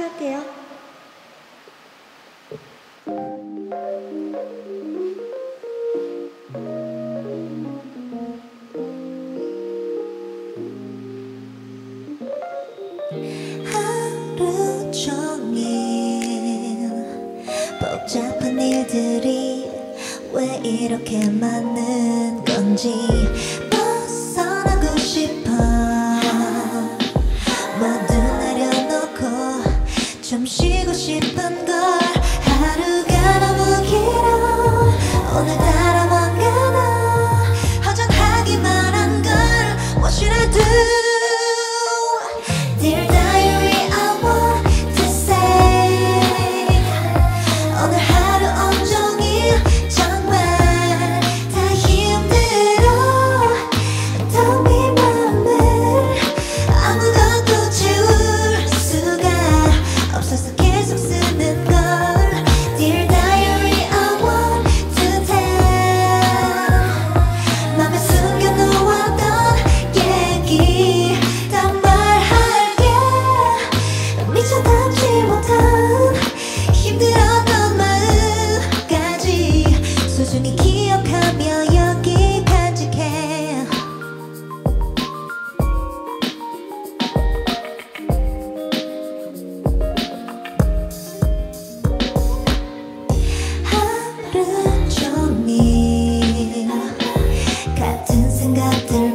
할게요. 하루 종일 복잡한 일들이 왜 이렇게 많은 건지 벗어나고 싶어. 모두 내려놓고 좀 쉬고 싶은 걸. 하루가 너무 길어. 오늘따라 뭔가 더 허전하기만 한 걸. What should I do? Dear diary, I want to say 오늘 하루 온종일 정말 다 힘들어. Tell me 맘을 아무것도 채울 수가 없어서 계속 쓰는 걸. Dear diary, I want to tell 맘에 숨겨놓았던 얘기 다 말할게. 미처 담지 못한 힘들었던 마음까지 소중히 기억하며 여기 간직해. 하루 종일 같은 생각들